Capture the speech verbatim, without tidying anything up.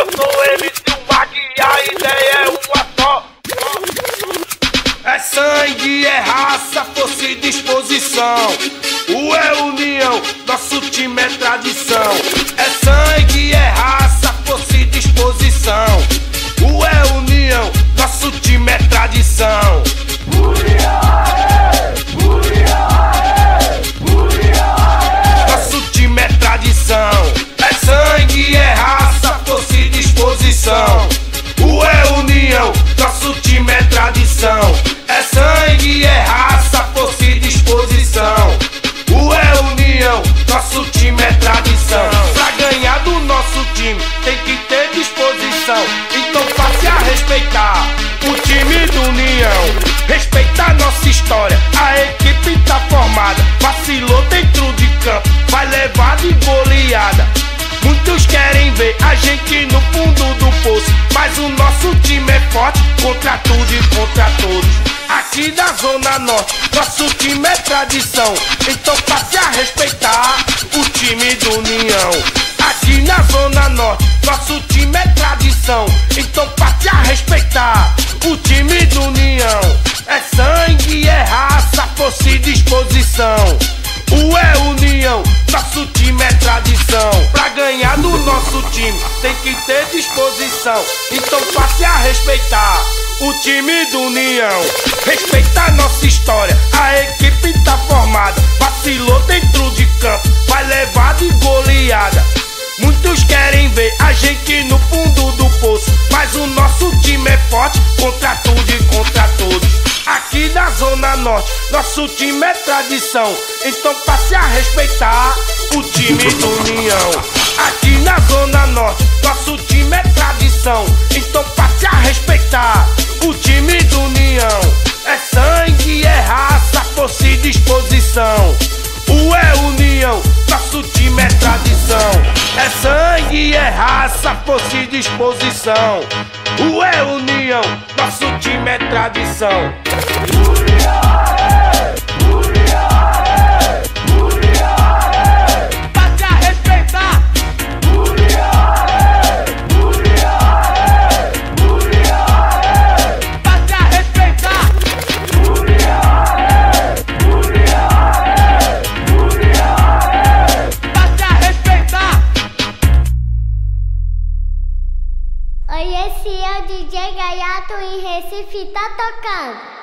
Eu sou M C Mag e a ideia é uma só. É sangue, é raça, força e disposição. O é união, nosso time é tradição. É sangue, é raça, força e disposição. O é união, nosso time é tradição. Nosso time é tradição. É sangue, é raça, força e disposição. O é união, nosso time é tradição. É sangue, é raça, força e disposição. O é união, nosso time é tradição. Pra ganhar do nosso time tem que ter disposição. Então passe a respeitar o time do União. Respeitar nossa história, a equipe tá formada. Vacilou dentro de campo, vai levar de goleada. Muitos querem ver a gente no fundo do poço, mas o nosso time é forte contra tudo e contra todos. Aqui da Zona Norte, nosso time é tradição. Então passe a respeitar o time do União. Aqui na Zona Norte, nosso time é tradição. Então passe a respeitar o time do União. É sangue, é raça, força e disposição. O é união, nosso time é tradição. Pra ganhar do nosso time tem que ter disposição. Então passe a respeitar o time do União. Respeitar nossa história, a equipe tá formada. Vacilou dentro de campo, vai levar de goleada. Muitos querem ver a gente no fundo do poço, mas o nosso time é forte contra tudo e contra todos. Aqui da Zona Norte, nosso time é tradição. Então passe a respeitar o time do União. Aqui na Zona Norte, nosso time é tradição. Então passe a respeitar o time do União. É sangue, é raça, força e disposição. O é união, nosso time é tradição. É sangue, é raça, força e disposição. O é união, nosso time é tradição. Passe a respeitar. Passe a respeitar. Passe a respeitar. Oi, esse é o D J Gaiato em Recife, tá tocando.